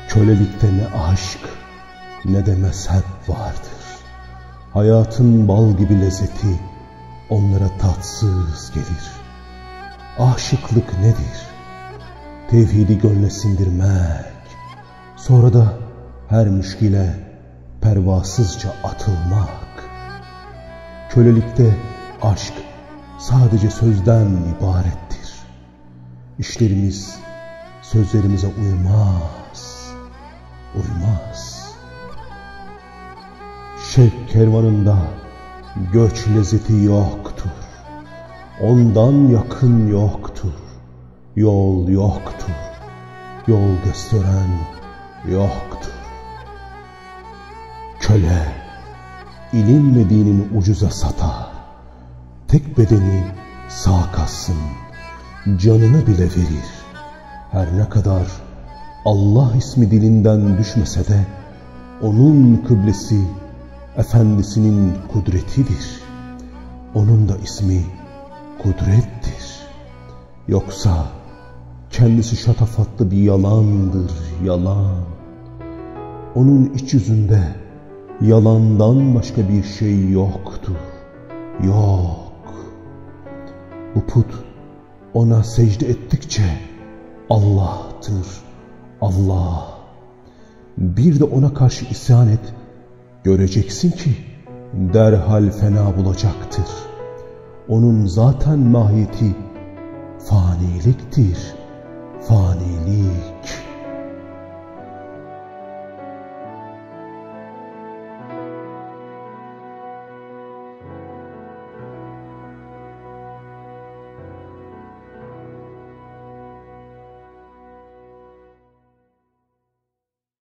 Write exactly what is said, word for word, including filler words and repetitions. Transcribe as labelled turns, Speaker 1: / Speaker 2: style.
Speaker 1: Kölelikte ne aşk ne de mezhep vardır. Hayatın bal gibi lezzeti onlara tatsız gelir. Aşıklık nedir? Tevhidi gönle sindirmek, sonra da her müşkile pervasızca atılmak. Kölelikte aşk sadece sözden ibarettir. İşlerimiz sözlerimize uymaz, uymaz. Şevk kervanında göç lezzeti yoktur. Ondan yakın yoktur. Yol yoktur. Yol gösteren yoktur. Köle ilim ve dinini ucuza satar. Tek bedeni sağ kalsın, canını bile verir. Her ne kadar Allah ismi dilinden düşmese de onun kıblesi efendisinin kudretidir. Onun da ismi kudrettir. Yoksa kendisi şatafatlı bir yalandır, yalan. Onun iç yüzünde yalandan başka bir şey yoktur. Yok. Bu put ona secde ettikçe Allah'tır, Allah. Bir de ona karşı isyan et, göreceksin ki derhal fena bulacaktır. Onun zaten mahiyeti faniliktir, fanilik.